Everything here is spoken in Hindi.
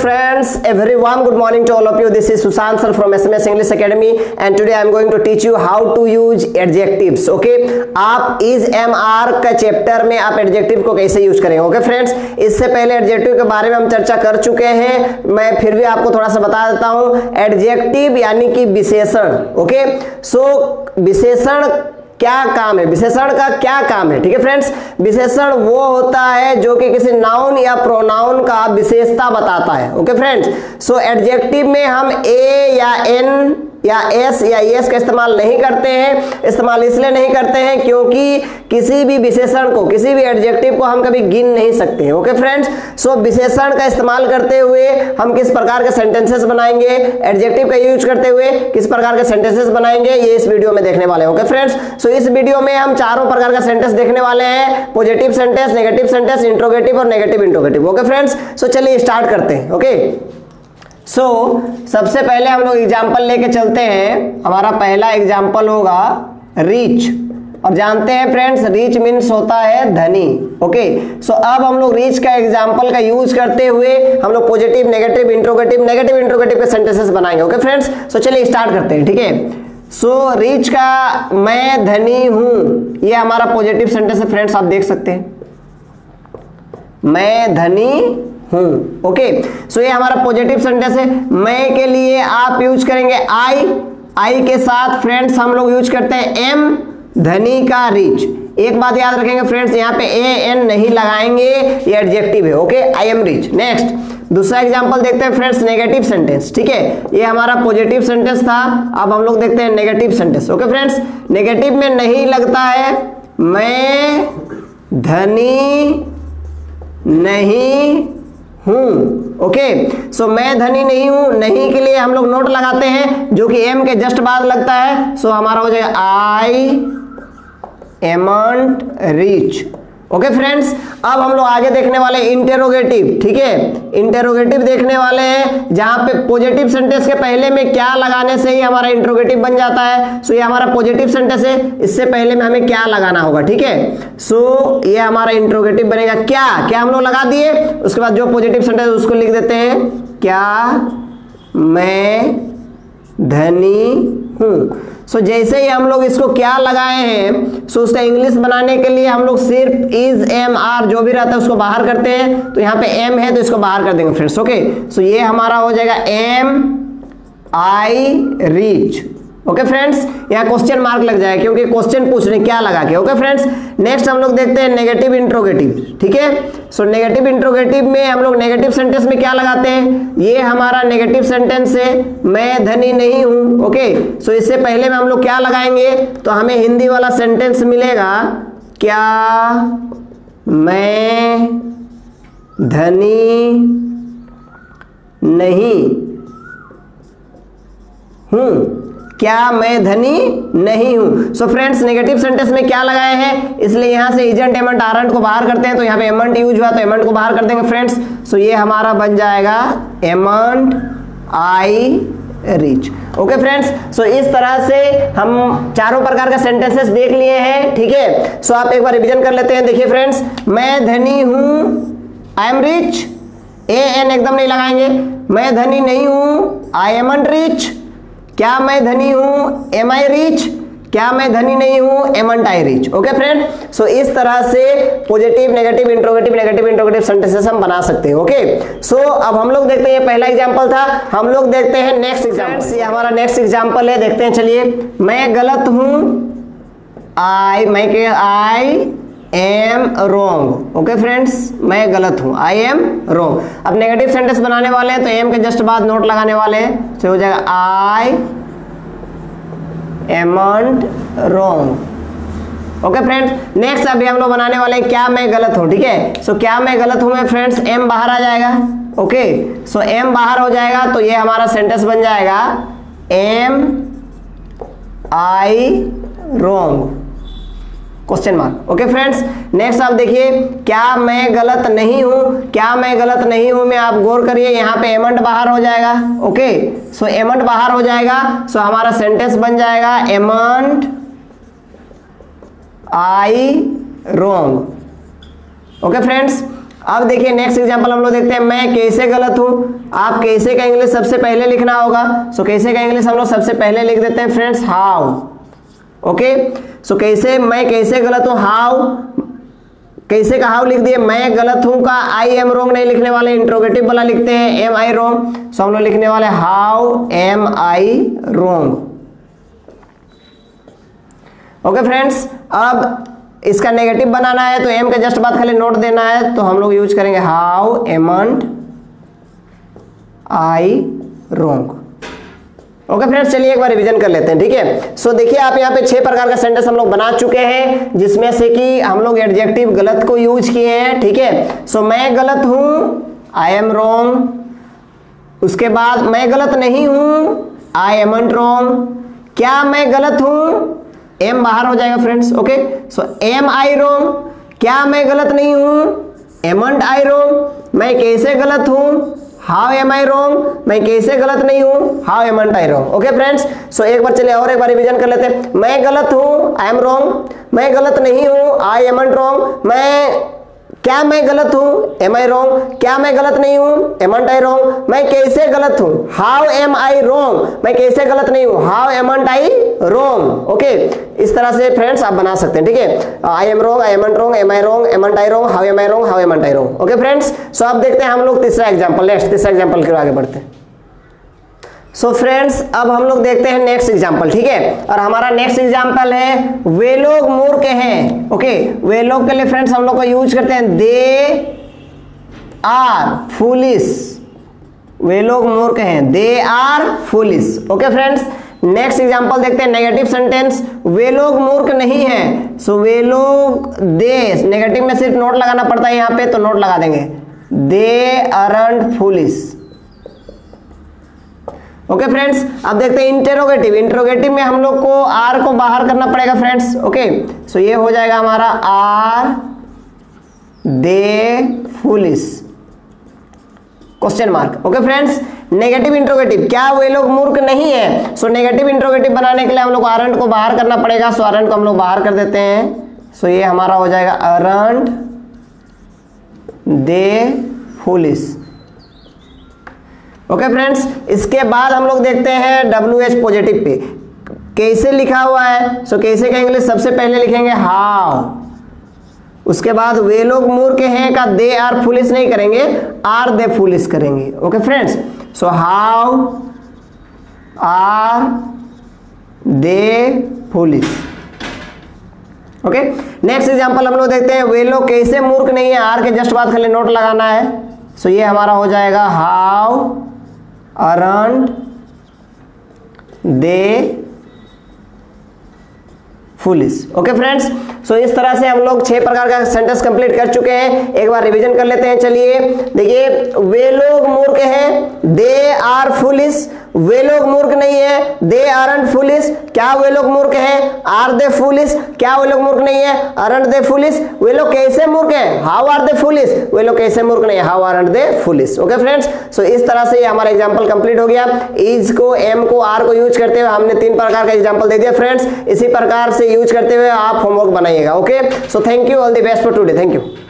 friends, everyone, good morning to all of you. This is Sushant sir from SMS English Academy and today I am going to teach you how to use adjectives. Okay, आप is MR का चैप्टर में आप एडजेक्टिव को कैसे यूज करेंगे. ओके फ्रेंड्स, इससे पहले एडजेक्टिव के बारे में हम चर्चा कर चुके हैं. मैं फिर भी आपको थोड़ा सा बता देता हूं. एडजेक्टिव यानी कि विशेषण. ओके, सो विशेषण क्या काम है, विशेषण का क्या काम है. ठीक है फ्रेंड्स, विशेषण वो होता है जो कि किसी नाउन या प्रोनाउन का विशेषता बताता है. ओके फ्रेंड्स, सो एडजेक्टिव में हम ए या एन या एस या एस का इस्तेमाल नहीं करते हैं. इस्तेमाल इसलिए नहीं करते हैं क्योंकि किसी भी विशेषण को, किसी भी एडजेक्टिव को हम कभी गिन नहीं सकते हैं. ओके फ्रेंड्स, सो विशेषण का इस्तेमाल करते हुए हम किस प्रकार के सेंटेंसेस बनाएंगे, एडजेक्टिव का यूज करते हुए किस प्रकार के सेंटेंसेस बनाएंगे, ये इस वीडियो में देखने वाले हैं. ओके फ्रेंड्स, सो इस वीडियो में हम चारों प्रकार का सेंटेंस देखने वाले हैं. Positive sentence, negative sentence, interrogative और negative interrogative. Okay friends, so चलिए स्टार्ट करते हैं. ओके, सो सबसे पहले हम लोग एग्जाम्पल लेके चलते हैं. हमारा पहला एग्जाम्पल होगा रीच. और जानते हैं फ्रेंड्स, रीच मीन्स होता है धनी. ओके, सो अब हम लोग रीच का एग्जाम्पल का यूज करते हुए हम लोग पॉजिटिव, नेगेटिव इंट्रोगेटिव के सेंटेंसेस बनाएंगे. ओके फ्रेंड्स, सो चलिए स्टार्ट करते हैं. ठीक है, सो रीच का मैं धनी हूं, ये हमारा पॉजिटिव सेंटेंस है फ्रेंड्स. आप देख सकते हैं, मैं धनी हूं. ओके, सो ये हमारा पॉजिटिव सेंटेंस है. मैं के लिए आप यूज करेंगे आई के साथ फ्रेंड्स हम लोग यूज करते हैं एम, धनी का रीच. एक बात याद रखेंगे फ्रेंड्स, यहाँ पे ए एन नहीं लगाएंगे, ये एडजेक्टिव है. Okay, I am rich. Next दूसरा एग्जांपल देखते हैं फ्रेंड्स, नेगेटिव सेंटेंस. ठीक है, ये हमारा पॉजिटिव सेंटेंस था. अब हम लोग देखते हैं negative sentence. Okay friends, negative में नहीं लगता है मैं धनी नहीं हूं. ओके, सो मैं धनी नहीं हूं, नहीं के लिए हम लोग नोट लगाते हैं जो कि एम के जस्ट बाद लगता है. सो हमारा हो जाएगा I amn't rich. Okay friends, अब हम लोग आगे देखने वाले इंटेरोगेटिव. ठीक है, इंटेरोगेटिव देखने वाले हैं जहां पे पॉजिटिव सेंटेंस के पहले में क्या लगाने से ही हमारा इंट्रोगेटिव बन जाता है. सो ये हमारा पॉजिटिव सेंटेंस है, इससे पहले में हमें क्या लगाना होगा. ठीक है, सो ये हमारा इंट्रोगेटिव बनेगा. क्या क्या हम लोग लगा दिए, उसके बाद जो पॉजिटिव सेंटेंस उसको लिख देते हैं, क्या मैं धनी हूं. सो जैसे ही हम लोग इसको क्या लगाए हैं, सो उसका इंग्लिश बनाने के लिए हम लोग सिर्फ इज एम आर जो भी रहता है उसको बाहर करते हैं. तो यहाँ पे एम है तो इसको बाहर कर देंगे फ्रेंड्स. ओके, सो ये हमारा हो जाएगा am I rich. Okay friends, यहाँ क्वेश्चन मार्क लग जाएगा क्योंकि क्वेश्चन पूछ रहे हैं क्या लगा के. ओके फ्रेंड्स, नेक्स्ट हम लोग देखते हैं नेगेटिव इंट्रोगेटिव. ठीक है, सो नेगेटिव इंट्रोगेटिव में हम लोग नेगेटिव सेंटेंस में क्या लगाते हैं, ये हमारा नेगेटिव सेंटेंस है, मैं धनी नहीं हूं. ओके, सो isसे पहले में हम लोग क्या लगाएंगे, तो हमें हिंदी वाला सेंटेंस मिलेगा, क्या मैं धनी नहीं हूं, क्या मैं धनी नहीं हूं. सो फ्रेंड्स, नेगेटिव सेंटेंस में क्या लगाए हैं, इसलिए यहां से इजेंट एमंट आरंट को बाहर करते हैं. तो यहां पे एमंट यूज हुआ तो एमंट को बाहर कर देंगे फ्रेंड्स. सो ये हमारा बन जाएगा amn't I rich. Okay friends, so इस तरह से हम चारों प्रकार का सेंटेंसेस देख लिए हैं. ठीक है, सो आप एक बार रिवीजन कर लेते हैं. देखिए फ्रेंड्स, मैं धनी हूं, I am rich, A N एकदम नहीं लगाएंगे. मैं धनी नहीं हूं, आई एमंट रिच. क्या मैं धनी हूं, एम आई रिच. क्या मैं धनी नहीं हूं, amn't I rich. Okay friend, so इस तरह से पॉजिटिव, नेगेटिव इंट्रोगेटिव सेंटेंसेस हम बना सकते हैं. ओके, सो अब हम लोग देखते हैं, ये पहला एग्जांपल था. हम लोग देखते हैं नेक्स्ट एग्जांपल. ये हमारा नेक्स्ट एग्जांपल है, देखते हैं. चलिए, मैं गलत हूं, I am wrong. Okay friends, मैं गलत हूं, आई एम रोंग. अब नेगेटिव सेंटेंस बनाने वाले हैं तो एम के जस्ट बाद नोट लगाने वाले हैं. तो हो जाएगा I amn't wrong. Okay friends, next अभी हम लोग बनाने वाले हैं क्या मैं गलत हूं. ठीक है, सो क्या मैं गलत हूं में फ्रेंड्स एम बाहर आ जाएगा. ओके, सो एम बाहर हो जाएगा तो ये हमारा सेंटेंस बन जाएगा am I wrong question mark. Okay friends, next आप देखिए, क्या मैं गलत नहीं हूं. क्या मैं गलत नहीं हूं में आप गौर करिए, यहाँ पे एमंट बाहर हो जाएगा. ओके, सो एमंट बाहर हो जाएगा, सो हमारा सेंटेंस बन जाएगा amn't I wrong. Okay friends, अब देखिए नेक्स्ट एग्जांपल हम लोग देखते हैं, मैं कैसे गलत हूं। आप कैसे का इंग्लिश सबसे पहले लिखना होगा। सो कैसे का इंग्लिश हम लोग सबसे पहले लिख देते हैं फ्रेंड्स, हाउ। ओके, सो कैसे, मैं कैसे गलत हूं, हाउ। कैसे का हाउ लिख दिए। मैं गलत हूं का आई एम रोंग नहीं लिखने वाले, इंट्रोगेटिव वाला लिखते हैं, एम आई रोंग। सो हम लोग लिखने वाले how am I wrong. Okay friends, अब इसका नेगेटिव बनाना है तो एम के जस्ट बाद खाली नोट देना है, तो हम लोग यूज करेंगे how amn't I wrong. Okay friends, चलिए एक बार रिवीजन कर लेते हैं, ठीक है। सो देखिए आप यहाँ पे 6 प्रकार का सेंटेंस हम लोग बना चुके हैं, जिसमें से कि हम लोग एडजेक्टिव गलत को यूज किए हैं, ठीक है। सो मैं गलत हूं, आई एम रोंग। उसके बाद मैं गलत नहीं हूं, आई एमंट रोंग। क्या मैं गलत हूं, एम बाहर हो जाएगा friends. Okay, so am I wrong. क्या मैं गलत नहीं हूं, एमंट आई रोंग। मैं कैसे गलत हूं, हाउ एम आई रोंग। मैं कैसे गलत नहीं हूं, how amn't I wrong. Okay friends, so एक बार चलिए और एक बार रिवीजन कर लेते हैं। मैं गलत हूं, आई एम रोंग। मैं गलत नहीं हूं, आई एमंट रोंग। क्या मैं गलत हूं, एम आई रोंग। क्या मैं गलत नहीं हूं, एमंट आई रोंग। मैं कैसे गलत हूं, हाउ एम आई रोंग। मैं कैसे गलत नहीं हूं, how amn't I wrong. Okay, इस तरह से फ्रेंड्स आप बना सकते हैं, ठीक है। I am wrong, I amn't wrong, am I wrong, amn't I wrong, how am I wrong, how amn't I wrong. Okay friends, so अब देखते हैं हम लोग तीसरा एग्जाम्पल। नेक्स्ट तीसरा एग्जाम्पल की ओर आगे बढ़ते हैं। सो फ्रेंड्स, अब हम लोग देखते हैं नेक्स्ट एग्जाम्पल, ठीक है। और हमारा नेक्स्ट एग्जाम्पल है, वे लोग मूर्ख हैं। ओके, वे लोग के लिए फ्रेंड्स हम लोग को यूज करते हैं, दे आर फूलिश। वे लोग मूर्ख हैं, they are foolish. Okay friends, next example देखते हैं, नेगेटिव सेंटेंस, वे लोग मूर्ख नहीं हैं। सो वे लोग, दे नेगेटिव में सिर्फ नोट लगाना पड़ता है यहाँ पे, तो नोट लगा देंगे, they aren't foolish. Okay friends, अब देखते हैं इंटेरोगेटिव। इंटेरोगेटिव में हम लोग को आर को बाहर करना पड़ेगा फ्रेंड्स। ओके, सो ये हो जाएगा हमारा are they foolish question mark. Okay friends, negative interrogative, क्या वे लोग मूर्ख नहीं है। सो नेगेटिव इंट्रोगेटिव बनाने के लिए हम लोग आरंट को बाहर करना पड़ेगा। सो आरंट को हम लोग बाहर कर देते हैं। सो ये हमारा हो जाएगा aren't they foolish. Okay friends, इसके बाद हम लोग देखते हैं WH पॉजिटिव पे कैसे लिखा हुआ है। सो कैसे का इंग्लिश सबसे पहले लिखेंगे हाउ। उसके बाद वे लोग मूर्ख हैं का दे आर फूलिश नहीं करेंगे, आर दे फूलिश करेंगे। Okay friends, so how are they foolish. Okay, next example हम लोग देखते हैं, वे लोग कैसे मूर्ख नहीं है, आर के जस्ट बाद खाली नोट लगाना है। सो ये हमारा हो जाएगा how aren't they foolish। Okay friends, so इस तरह से हम लोग 6 प्रकार का सेंटेंस कंप्लीट कर चुके हैं। एक बार रिवीजन कर लेते हैं। चलिए देखिए, वे लोग मूर्ख हैं, दे आर फूलिश। वे लोग मूर्ख नहीं है, दे आरंट फूलिश। क्या वे लोग मूर्ख हैं, आर दे फूलिश। क्या वे लोग मूर्ख नहीं है, आरंट दे फूलिश। वे लोग कैसे मूर्ख हैं, हाउ आर दे फूलिश। वे लोग कैसे मूर्ख नहीं है, how aren't they foolish. Okay friends, so इस तरह से हमारा एग्जांपल कंप्लीट हो गया। इज को, एम को, आर को यूज करते हुए हमने 3 प्रकार का एग्जांपल दे दिया फ्रेंड्स। इसी प्रकार से यूज करते हुए आप होमवर्क बनाइएगा। Okay, so thank you, all the best for today. Thank you.